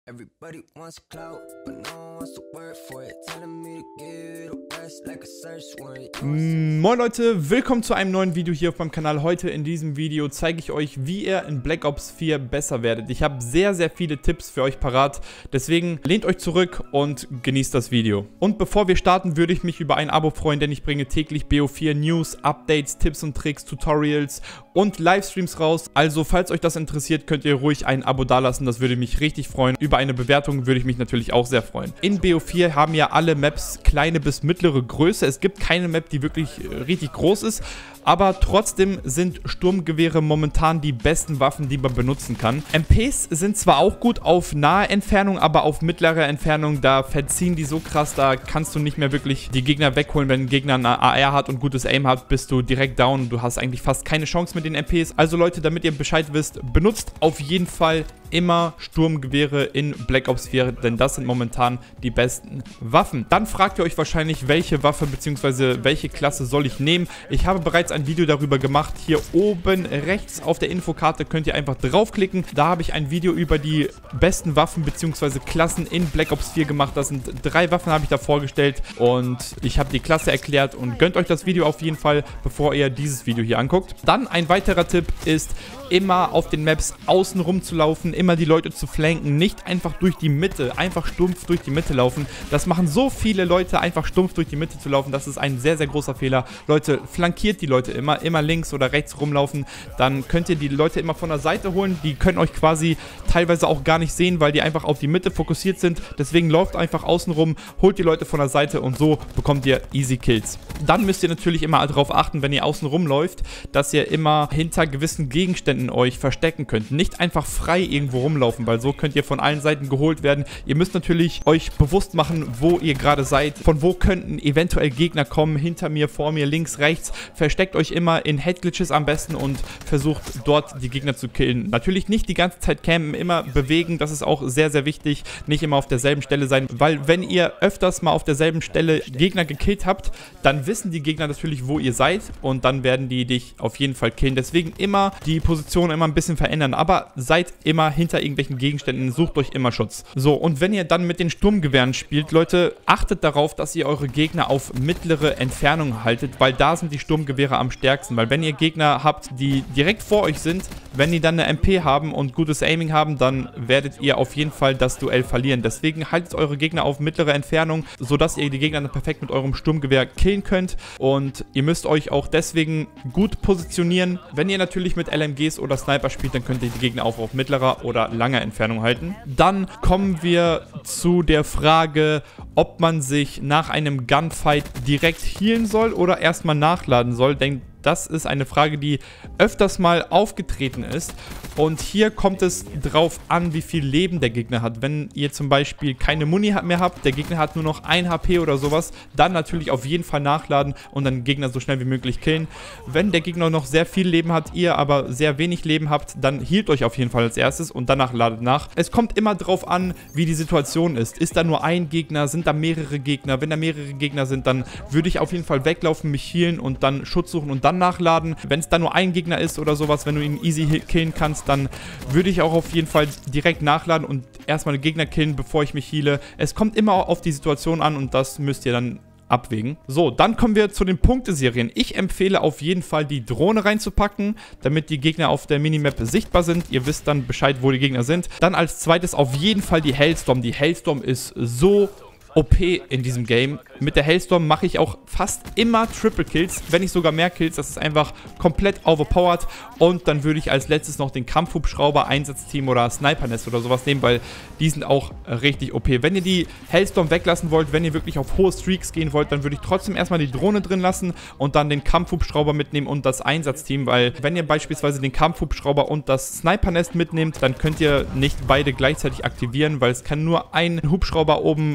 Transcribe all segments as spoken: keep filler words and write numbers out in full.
Everybody wants clout, but no one wants to work for it. Telling me to give it a rest like a search warrant. Moin Leute, willkommen zu einem neuen Video hier auf meinem Kanal. Heute in diesem Video zeige ich euch, wie ihr in Black Ops vier besser werdet. Ich habe sehr, sehr viele Tipps für euch parat. Deswegen lehnt euch zurück und genießt das Video. Und bevor wir starten, würde ich mich über ein Abo freuen, denn ich bringe täglich B O vier News, Updates, Tipps und Tricks, Tutorials und Livestreams raus. Also falls euch das interessiert, könnt ihr ruhig ein Abo dalassen. Das würde mich richtig freuen. Über eine Bewertung würde ich mich natürlich auch sehr freuen. In B O vier haben ja alle Maps kleine bis mittlere Größe. Es gibt keine Map, die wirklich äh, richtig groß ist, aber trotzdem sind Sturmgewehre momentan die besten Waffen, die man benutzen kann. M Ps sind zwar auch gut auf nahe Entfernung, aber auf mittlere Entfernung, da verziehen die so krass, da kannst du nicht mehr wirklich die Gegner wegholen. Wenn ein Gegner eine A R hat und gutes Aim hat, bist du direkt down. Du hast eigentlich fast keine Chance mit den M Ps. Also Leute, damit ihr Bescheid wisst, benutzt auf jeden Fall immer Sturmgewehre in Black Ops vier, denn das sind momentan die besten Waffen. Dann fragt ihr euch wahrscheinlich, welche Waffe bzw. welche Klasse soll ich nehmen. Ich habe bereits ein Video darüber gemacht. Hier oben rechts auf der Infokarte könnt ihr einfach draufklicken. Da habe ich ein Video über die besten Waffen bzw. Klassen in Black Ops vier gemacht. Das sind drei Waffen, habe ich da vorgestellt und ich habe die Klasse erklärt und gönnt euch das Video auf jeden Fall, bevor ihr dieses Video hier anguckt. Dann ein weiterer Tipp ist, immer auf den Maps außen rum zu laufen, immer die Leute zu flanken, nicht einfach durch die Mitte, einfach stumpf durch die Mitte laufen. Das machen so viele Leute, einfach stumpf durch die Mitte zu laufen. Das ist ein sehr, sehr großer Fehler. Leute, flankiert die Leute immer, immer links oder rechts rumlaufen. Dann könnt ihr die Leute immer von der Seite holen. Die können euch quasi teilweise auch gar nicht sehen, weil die einfach auf die Mitte fokussiert sind. Deswegen lauft einfach außen rum, holt die Leute von der Seite und so bekommt ihr easy Kills. Dann müsst ihr natürlich immer darauf achten, wenn ihr außen rumläuft, dass ihr immer hinter gewissen Gegenständen euch verstecken könnt. Nicht einfach frei irgendwo rumlaufen, weil so könnt ihr von allen Seiten geholt werden. Ihr müsst natürlich euch bewusst machen, wo ihr gerade seid. Von wo könnten eventuell Gegner kommen. Hinter mir, vor mir, links, rechts. Versteckt euch immer in Headglitches am besten und versucht dort die Gegner zu killen. Natürlich nicht die ganze Zeit campen, immer bewegen. Das ist auch sehr, sehr wichtig. Nicht immer auf derselben Stelle sein, weil wenn ihr öfters mal auf derselben Stelle Gegner gekillt habt, dann wissen die Gegner natürlich, wo ihr seid und dann werden die dich auf jeden Fall killen. Deswegen immer die Position immer ein bisschen verändern, aber seid immer hinter irgendwelchen Gegenständen, sucht euch immer Schutz. So, und wenn ihr dann mit den Sturmgewehren spielt, Leute, achtet darauf, dass ihr eure Gegner auf mittlere Entfernung haltet, weil da sind die Sturmgewehre am stärksten, weil wenn ihr Gegner habt, die direkt vor euch sind, wenn die dann eine M P haben und gutes Aiming haben, dann werdet ihr auf jeden Fall das Duell verlieren. Deswegen haltet eure Gegner auf mittlere Entfernung, sodass ihr die Gegner dann perfekt mit eurem Sturmgewehr killen könnt und ihr müsst euch auch deswegen gut positionieren. Wenn ihr natürlich mit L M Gs oder Sniper spielt, dann könnt ihr die Gegner auch auf mittlerer oder langer Entfernung halten. Dann kommen wir zu der Frage, ob man sich nach einem Gunfight direkt healen soll oder erstmal nachladen soll, denn das ist eine Frage, die öfters mal aufgetreten ist. Und hier kommt es drauf an, wie viel Leben der Gegner hat. Wenn ihr zum Beispiel keine Muni mehr habt, der Gegner hat nur noch ein H P oder sowas, dann natürlich auf jeden Fall nachladen und dann den Gegner so schnell wie möglich killen. Wenn der Gegner noch sehr viel Leben hat, ihr aber sehr wenig Leben habt, dann healt euch auf jeden Fall als erstes und danach ladet nach. Es kommt immer drauf an, wie die Situation ist. Ist da nur ein Gegner? Sind da mehrere Gegner? Wenn da mehrere Gegner sind, dann würde ich auf jeden Fall weglaufen, mich healen und dann Schutz suchen und dann nachladen. Wenn es da nur ein Gegner ist oder sowas, wenn du ihn easy killen kannst, dann würde ich auch auf jeden Fall direkt nachladen und erstmal den Gegner killen, bevor ich mich heale. Es kommt immer auf die Situation an und das müsst ihr dann abwägen. So, dann kommen wir zu den Punkteserien. Ich empfehle auf jeden Fall, die Drohne reinzupacken, damit die Gegner auf der Minimap sichtbar sind. Ihr wisst dann Bescheid, wo die Gegner sind. Dann als zweites auf jeden Fall die Hailstorm. Die Hailstorm ist so O P in diesem Game. Mit der Hailstorm mache ich auch fast immer Triple Kills, wenn nicht sogar mehr Kills. Das ist einfach komplett overpowered. Und dann würde ich als letztes noch den Kampfhubschrauber, Einsatzteam oder Snipernest oder sowas nehmen, weil die sind auch richtig O P. Wenn ihr die Hailstorm weglassen wollt, wenn ihr wirklich auf hohe Streaks gehen wollt, dann würde ich trotzdem erstmal die Drohne drin lassen und dann den Kampfhubschrauber mitnehmen und das Einsatzteam, weil wenn ihr beispielsweise den Kampfhubschrauber und das Snipernest mitnehmt, dann könnt ihr nicht beide gleichzeitig aktivieren, weil es kann nur ein Hubschrauber oben äh, rumfliegen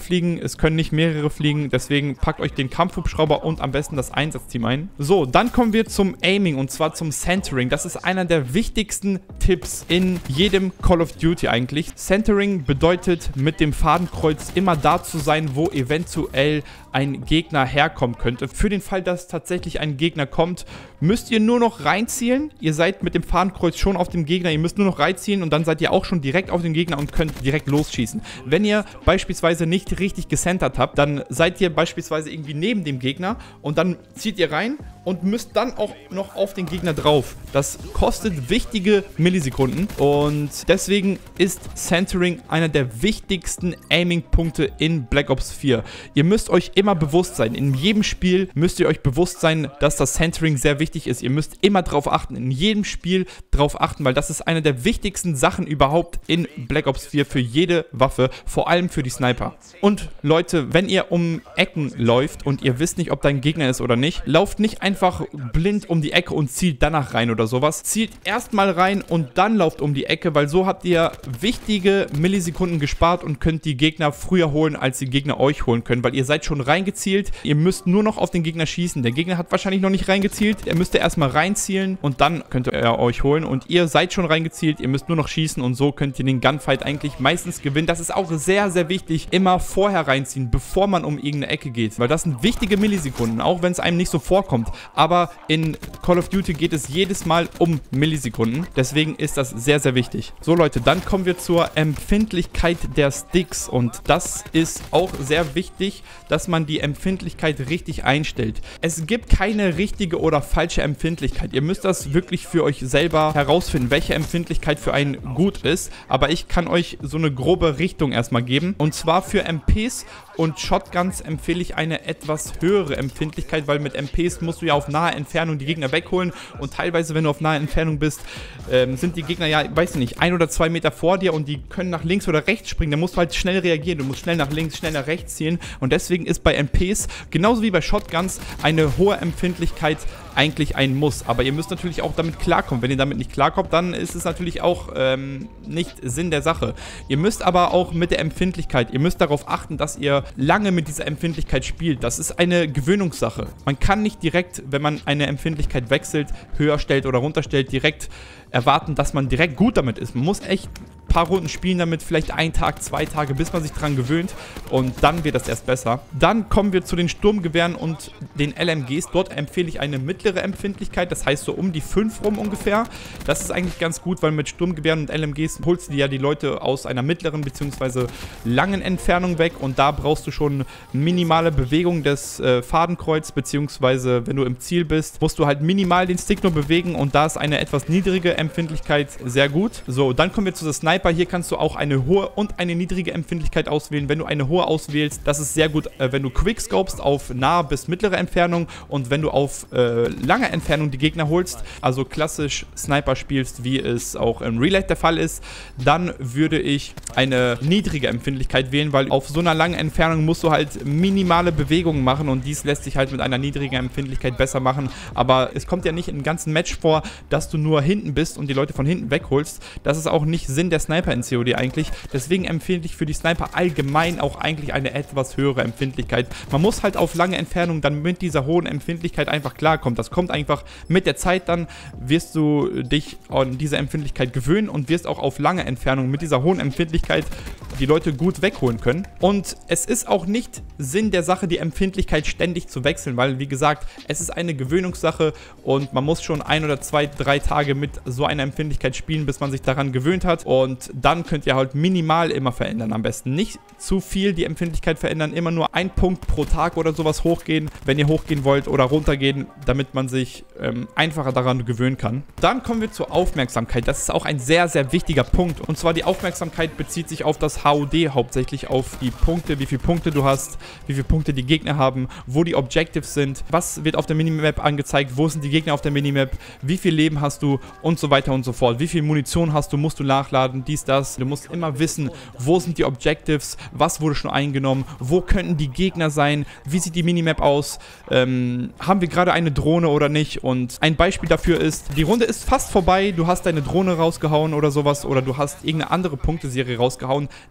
fliegen, es können nicht mehrere fliegen, deswegen packt euch den Kampfhubschrauber und am besten das Einsatzteam ein. So, dann kommen wir zum Aiming und zwar zum Centering. Das ist einer der wichtigsten Tipps in jedem Call of Duty eigentlich. Centering bedeutet, mit dem Fadenkreuz immer da zu sein, wo eventuell ein Gegner herkommen könnte. Für den Fall, dass tatsächlich ein Gegner kommt, müsst ihr nur noch reinzielen. Ihr seid mit dem Fadenkreuz schon auf dem Gegner, ihr müsst nur noch reinziehen und dann seid ihr auch schon direkt auf dem Gegner und könnt direkt losschießen. Wenn ihr beispielsweise nicht richtig gecentert habt, dann seid ihr beispielsweise irgendwie neben dem Gegner und dann zieht ihr rein und müsst dann auch noch auf den Gegner drauf. Das kostet wichtige Millisekunden und deswegen ist Centering einer der wichtigsten Aiming-Punkte in Black Ops vier. Ihr müsst euch immer bewusst sein, in jedem Spiel müsst ihr euch bewusst sein, dass das Centering sehr wichtig ist. Ihr müsst immer drauf achten, in jedem Spiel drauf achten, weil das ist eine der wichtigsten Sachen überhaupt in Black Ops vier für jede Waffe, vor allem für die Sniper. Und Leute, wenn ihr um Ecken läuft und ihr wisst nicht, ob da ein Gegner ist oder nicht, lauft nicht einfach blind um die Ecke und zielt danach rein oder sowas. Zielt erstmal rein und dann lauft um die Ecke, weil so habt ihr wichtige Millisekunden gespart und könnt die Gegner früher holen, als die Gegner euch holen können, weil ihr seid schon reingezielt. Ihr müsst nur noch auf den Gegner schießen. Der Gegner hat wahrscheinlich noch nicht reingezielt. Er müsste erstmal reinzielen und dann könnt ihr euch holen. Und ihr seid schon reingezielt. Ihr müsst nur noch schießen und so könnt ihr den Gunfight eigentlich meistens gewinnen. Das ist auch sehr, sehr wichtig. Immer vorher reinziehen, bevor man um irgendeine Ecke geht, weil das sind wichtige Millisekunden, auch wenn es einem nicht so vorkommt. Aber in Call of Duty geht es jedes Mal um Millisekunden. Deswegen ist das sehr, sehr wichtig. So Leute, dann kommen wir zur Empfindlichkeit der Sticks und das ist auch sehr wichtig, dass man die Empfindlichkeit richtig einstellt. Es gibt keine richtige oder falsche Empfindlichkeit. Ihr müsst das wirklich für euch selber herausfinden, welche Empfindlichkeit für einen gut ist. Aber ich kann euch so eine grobe Richtung erstmal geben. Und zwar für M Ps und Shotguns empfehle ich eine etwas höhere Empfindlichkeit, weil mit M Ps musst du ja auf nahe Entfernung die Gegner wegholen und teilweise, wenn du auf nahe Entfernung bist, ähm, sind die Gegner ja, weiß ich nicht, ein oder zwei Meter vor dir und die können nach links oder rechts springen. Da musst du halt schnell reagieren. Du musst schnell nach links, schnell nach rechts ziehen und deswegen ist bei M Ps, genauso wie bei Shotguns, eine hohe Empfindlichkeit eigentlich ein Muss. Aber ihr müsst natürlich auch damit klarkommen. Wenn ihr damit nicht klarkommt, dann ist es natürlich auch ähm, nicht Sinn der Sache. Ihr müsst aber auch mit der Empfindlichkeit, ihr müsst darauf achten, dass ihr lange mit dieser Empfindlichkeit spielt. Das ist eine Gewöhnungssache. Man kann nicht direkt, wenn man eine Empfindlichkeit wechselt, höher stellt oder runterstellt, direkt erwarten, dass man direkt gut damit ist. Man muss echt ein paar Runden spielen damit, vielleicht ein Tag, zwei Tage, bis man sich dran gewöhnt und dann wird das erst besser. Dann kommen wir zu den Sturmgewehren und den L M Gs. Dort empfehle ich eine mittlere Empfindlichkeit, das heißt so um die fünf rum ungefähr. Das ist eigentlich ganz gut, weil mit Sturmgewehren und L M Gs holst du ja die Leute aus einer mittleren bzw. langen Entfernung weg und da brauchst du schon minimale Bewegung des äh, Fadenkreuz, beziehungsweise wenn du im Ziel bist, musst du halt minimal den Stick nur bewegen und da ist eine etwas niedrige Empfindlichkeit sehr gut. So, dann kommen wir zu der Sniper. Hier kannst du auch eine hohe und eine niedrige Empfindlichkeit auswählen. Wenn du eine hohe auswählst, das ist sehr gut, äh, wenn du quickscopest auf nahe bis mittlere Entfernung und wenn du auf äh, lange Entfernung die Gegner holst, also klassisch Sniper spielst, wie es auch im Real Life der Fall ist, dann würde ich eine niedrige Empfindlichkeit wählen, weil auf so einer langen Entfernung musst du halt minimale Bewegungen machen und dies lässt sich halt mit einer niedrigen Empfindlichkeit besser machen, aber es kommt ja nicht im ganzen Match vor, dass du nur hinten bist und die Leute von hinten wegholst. Das ist auch nicht Sinn der Sniper in C O D eigentlich, deswegen empfehle ich für die Sniper allgemein auch eigentlich eine etwas höhere Empfindlichkeit. Man muss halt auf lange Entfernung dann mit dieser hohen Empfindlichkeit einfach klarkommen. Das kommt einfach mit der Zeit, dann wirst du dich an diese Empfindlichkeit gewöhnen und wirst auch auf lange Entfernung mit dieser hohen Empfindlichkeit die Leute gut wegholen können. Und es ist auch nicht Sinn der Sache, die Empfindlichkeit ständig zu wechseln, weil, wie gesagt, es ist eine Gewöhnungssache und man muss schon ein oder zwei, drei Tage mit so einer Empfindlichkeit spielen, bis man sich daran gewöhnt hat. Und dann könnt ihr halt minimal immer verändern am besten. Nicht zu viel die Empfindlichkeit verändern, immer nur ein Punkt pro Tag oder sowas hochgehen, wenn ihr hochgehen wollt oder runtergehen, damit man sich ähm, einfacher daran gewöhnen kann. Dann kommen wir zur Aufmerksamkeit. Das ist auch ein sehr, sehr wichtiger Punkt. Und zwar die Aufmerksamkeit bezieht sich auf das H U D hauptsächlich, auf die Punkte, wie viele Punkte du hast, wie viele Punkte die Gegner haben, wo die Objectives sind, was wird auf der Minimap angezeigt, wo sind die Gegner auf der Minimap, wie viel Leben hast du und so weiter und so fort. Wie viel Munition hast du, musst du nachladen, dies, das. Du musst immer wissen, wo sind die Objectives, was wurde schon eingenommen, wo könnten die Gegner sein, wie sieht die Minimap aus, ähm, haben wir gerade eine Drohne oder nicht. Und ein Beispiel dafür ist, die Runde ist fast vorbei, du hast deine Drohne rausgehauen oder sowas oder du hast irgendeine andere Punkteserie rausgehauen,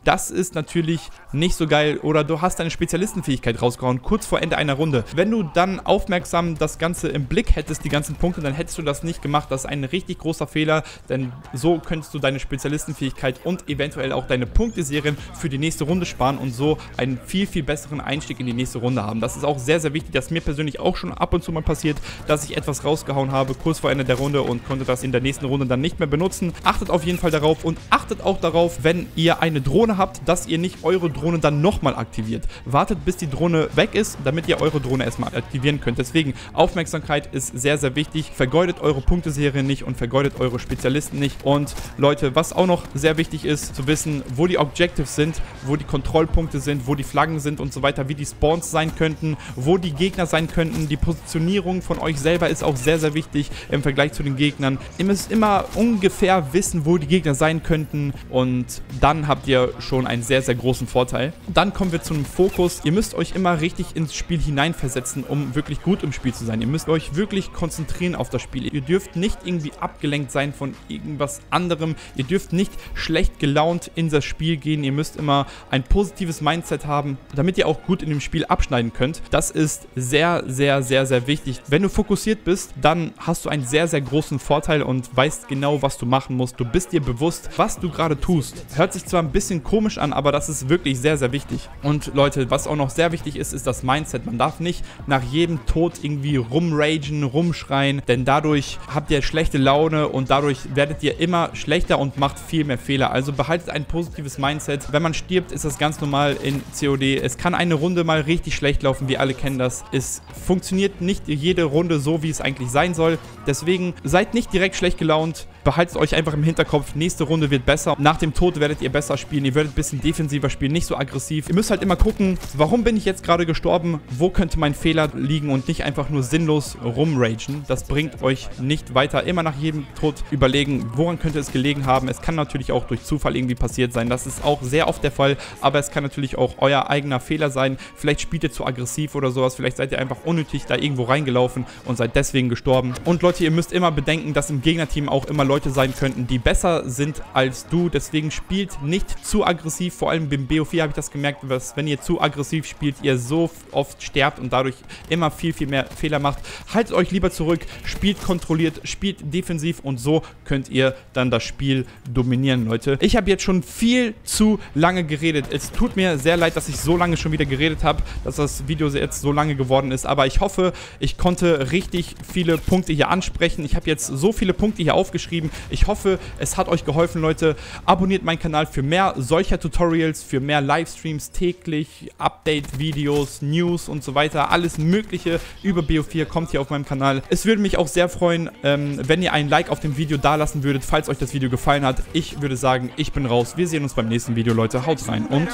das ist natürlich nicht so geil. Oder du hast deine Spezialistenfähigkeit rausgehauen, kurz vor Ende einer Runde. Wenn du dann aufmerksam das Ganze im Blick hättest, die ganzen Punkte, dann hättest du das nicht gemacht. Das ist ein richtig großer Fehler, denn so könntest du deine Spezialistenfähigkeit und eventuell auch deine Punkteserien für die nächste Runde sparen und so einen viel, viel besseren Einstieg in die nächste Runde haben. Das ist auch sehr, sehr wichtig. Das ist mir persönlich auch schon ab und zu mal passiert, dass ich etwas rausgehauen habe, kurz vor Ende der Runde und konnte das in der nächsten Runde dann nicht mehr benutzen. Achtet auf jeden Fall darauf und achtet auch darauf, wenn ihr eine Drohne habt, dass ihr nicht eure Drohne dann nochmal aktiviert. Wartet, bis die Drohne weg ist, damit ihr eure Drohne erstmal aktivieren könnt. Deswegen, Aufmerksamkeit ist sehr, sehr wichtig. Vergeudet eure Punkteserie nicht und vergeudet eure Spezialisten nicht. Und Leute, was auch noch sehr wichtig ist, zu wissen, wo die Objectives sind, wo die Kontrollpunkte sind, wo die Flaggen sind und so weiter, wie die Spawns sein könnten, wo die Gegner sein könnten. Die Positionierung von euch selber ist auch sehr, sehr wichtig im Vergleich zu den Gegnern. Ihr müsst immer ungefähr wissen, wo die Gegner sein könnten und dann habt ihr schon einen sehr, sehr großen Vorteil. Dann kommen wir zum Fokus. Ihr müsst euch immer richtig ins Spiel hineinversetzen, um wirklich gut im Spiel zu sein. Ihr müsst euch wirklich konzentrieren auf das Spiel. Ihr dürft nicht irgendwie abgelenkt sein von irgendwas anderem. Ihr dürft nicht schlecht gelaunt in das Spiel gehen. Ihr müsst immer ein positives Mindset haben, damit ihr auch gut in dem Spiel abschneiden könnt. Das ist sehr, sehr, sehr, sehr wichtig. Wenn du fokussiert bist, dann hast du einen sehr, sehr großen Vorteil und weißt genau, was du machen musst. Du bist dir bewusst, was du gerade tust. Hört sich zwar ein bisschen komisch an, aber das ist wirklich sehr, sehr wichtig. Und Leute, was auch noch sehr wichtig ist, ist das Mindset. Man darf nicht nach jedem Tod irgendwie rumragen, rumschreien, denn dadurch habt ihr schlechte Laune und dadurch werdet ihr immer schlechter und macht viel mehr Fehler. Also behaltet ein positives Mindset. Wenn man stirbt, ist das ganz normal in C O D. Es kann eine Runde mal richtig schlecht laufen, wir alle kennen das. Es funktioniert nicht jede Runde so, wie es eigentlich sein soll. Deswegen seid nicht direkt schlecht gelaunt. Behaltet euch einfach im Hinterkopf, nächste Runde wird besser. Nach dem Tod werdet ihr besser spielen. Ihr werdet ein bisschen defensiver spielen, nicht so aggressiv. Ihr müsst halt immer gucken, warum bin ich jetzt gerade gestorben? Wo könnte mein Fehler liegen und nicht einfach nur sinnlos rumragen. Das bringt euch nicht weiter. Immer nach jedem Tod überlegen, woran könnte es gelegen haben. Es kann natürlich auch durch Zufall irgendwie passiert sein. Das ist auch sehr oft der Fall, aber es kann natürlich auch euer eigener Fehler sein. Vielleicht spielt ihr zu aggressiv oder sowas. Vielleicht seid ihr einfach unnötig da irgendwo reingelaufen und seid deswegen gestorben. Und Leute, ihr müsst immer bedenken, dass im Gegnerteam auch immer Leute sein könnten, die besser sind als du. Deswegen spielt nicht zu aggressiv. Vor allem beim B O vier habe ich das gemerkt, dass wenn ihr zu aggressiv spielt, ihr so oft sterbt und dadurch immer viel, viel mehr Fehler macht. Haltet euch lieber zurück, spielt kontrolliert, spielt defensiv und so könnt ihr dann das Spiel dominieren, Leute. Ich habe jetzt schon viel zu lange geredet. Es tut mir sehr leid, dass ich so lange schon wieder geredet habe, dass das Video jetzt so lange geworden ist, aber ich hoffe, ich konnte richtig viele Punkte hier ansprechen. Ich habe jetzt so viele Punkte hier aufgeschrieben. Ich hoffe, es hat euch geholfen, Leute. Abonniert meinen Kanal für mehr solcher Tutorials, für mehr Livestreams täglich, Update-Videos, News und so weiter. Alles Mögliche über B O vier kommt hier auf meinem Kanal. Es würde mich auch sehr freuen, ähm, wenn ihr ein Like auf dem Video dalassen würdet, falls euch das Video gefallen hat. Ich würde sagen, ich bin raus. Wir sehen uns beim nächsten Video, Leute. Haut rein und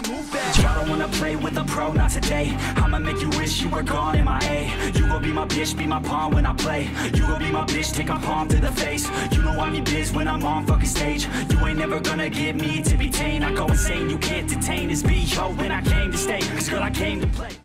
when I'm on fucking stage, you ain't never gonna get me to be tamed. I go insane, you can't detain this beat, yo, when I came to stay, cause girl, I came to play.